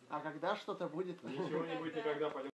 А когда что-то будет? Ничего не будет никогда, пойдем.